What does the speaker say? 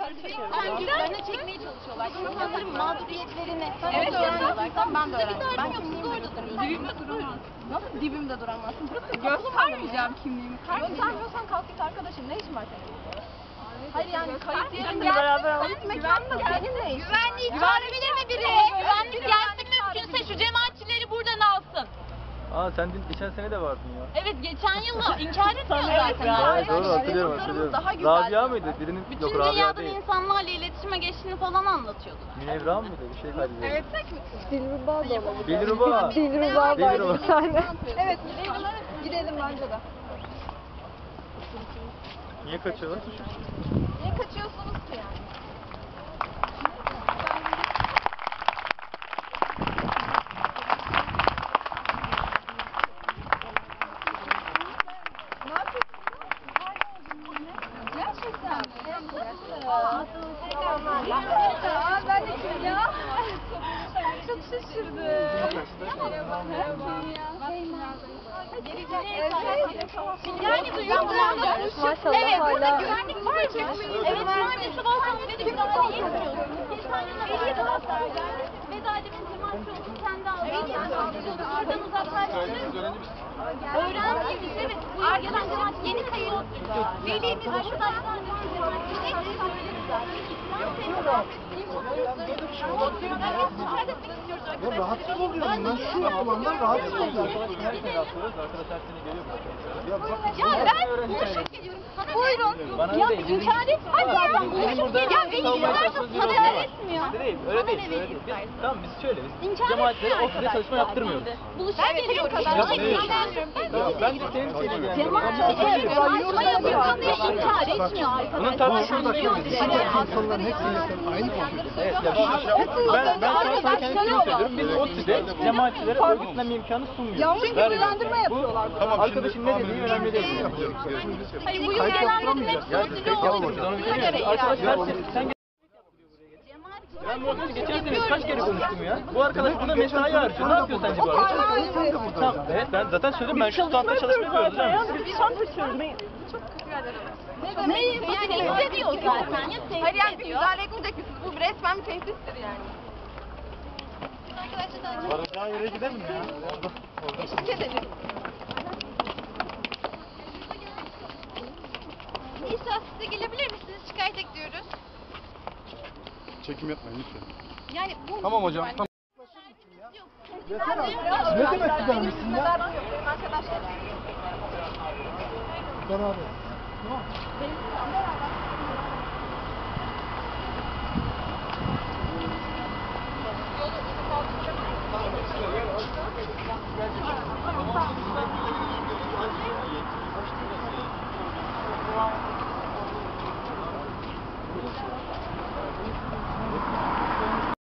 Kendilerini çekmeye çalışıyorlar. İnsanların mağduriyetlerini öğreniyorlar. Ben de öğrendim. Ben kimliğimi orada duruyorum. Dibimde duramazsın. Nasıl dibimde duramazsın? Göstermeyeceğim kimliğimi. Göstermiyorsan kalk git arkadaşım. Ne işin var senin? Hayır yani kayıt yerinde beraber alıp mekanla senin ne işin? Güvenliği çağırabilir mi biri? Güvenlik gelsin mümkünse şu cemaatçileri buradan alsın. Aa sen geçen sene de vardın ya. Evet geçen yıl inkar etmiyor zaten. Evet doğru hatırlıyorum. Rabia mıydı? Birinin Bütün yok Rabia dünyadan değil. insanlarla iletişime geçtiğini falan anlatıyordu. Münevra mıydı? Bir şey kaydediyordu. Evet. Dilruba da olabilir. Dilruba. Dilruba var bir tane. Evet gidelim bence de. Niye kaçıyorlar? Niye kaçıyorsunuz ki yani? Ne yapıyorsunuz? Gerçekten mi? Ben de kim ya? Çok şaşırdım. Merhaba. Yani duyuyorum. Maşallah Evet burada hala. güvenlik var mı? Evet sadece şu balkon dedi müdahale yetmiyor. Geçen yıl belediye taraftar geldi. Vedademin cemaatçi olduğunu kendi aldı. Oradan uzaklaştırır. Öğrenciydik evet. Bu yıl gelen cemaat yeni sayılıyor. Velimiz arkadaşlar cemaatçi hepsi söyleriz zaten. Ya rahatsız oluyorum ben şu yapılandan rahatsız oluyorum. Her sene yapıyoruz. Arkadaşlar seni geliyor buraya. Ya bak Ya ben buluşup geliyorum. Buyurun. Bana Ya değil, bizim- inkar et. Hadi ya buluşup geliyorum. Ya beni yıllardır sana etmiyor. Öyle değil. Biz, tamam biz şöyle biz İnkar cemaatlere etmiyor ofiste çalışma yaptırmıyoruz. Buluşup geliyorum. Ben de senin seni ilgilendirmiyorum. Cemaatçi yapıyorsan da inkar etmiyor. Bunun tartışmasını insanların hepsini sen aynı konuşuyorsun. Evet ya ben şu an sana kendi fikrimi söylüyorum. Biz ODTÜ'de cemaatçilere örgütlenme imkanı sunmuyoruz. Yanlış bilgilendirme yapıyorlar. Bu arkadaşın ne dediği önemli değil. Hayır bu yönlendirmek Ya yapmamışız onu biliyoruz. Arkadaşlar sen ben bu arkadaşı geçen sene kaç kere konuştum ya? Bu arkadaş burada mesai harcıyor. Ne yapıyor sence bu arkadaş? Tamam evet ben zaten söyledim ben şu standta çalışma yapıyoruz değil mi? Biz çalışıyoruz. Neyi? Yani hissediyor zaten ya Hayır yani tehdit bir ediyor. müdahale etmeyecek misiniz? Bu resmen bir tehdittir yani. Varacağı yere gidelim ya. Eşlik edelim. İsa size gelebilir misiniz? Şikayet ediyoruz. Çekim yapmayın lütfen. Yani bu... Tamam hocam. Tamam. Yeter abi. Ne demek gider misin ya? Arkadaşlar. Beraber. Benim beraber.